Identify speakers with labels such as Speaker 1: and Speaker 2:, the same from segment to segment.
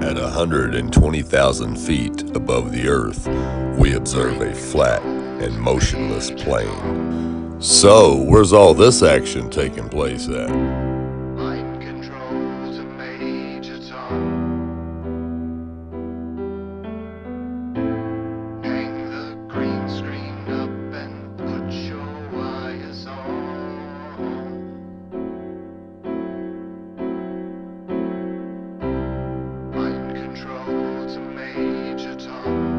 Speaker 1: At 120,000 feet above the Earth, we observe a flat and motionless plane. So, where's all this action taking place at?
Speaker 2: Mind control to Major Tom. Hang the green screen up and put your wires on. Mind control to Major Tom.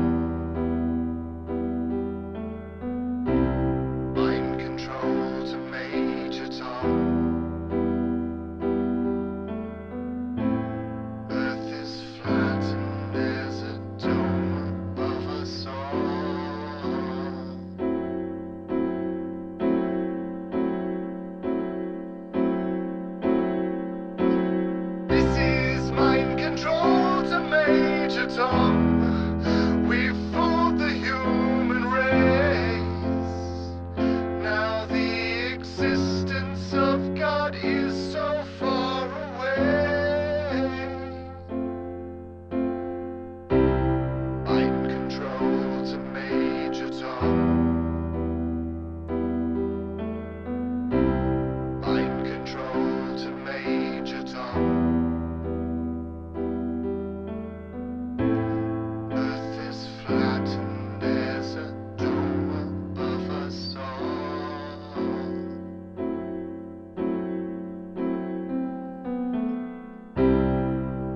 Speaker 2: Mind control to Major Tom. Earth is flat and there's a dome above us all. This is mind control to Major Tom. We've fooled the human race. Now the existence of God is so far away. Mind control to Major Tom. Mind control to Major Tom. Earth is flat and there's a dome above us all.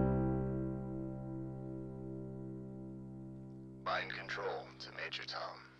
Speaker 2: Mind control to Major Tom.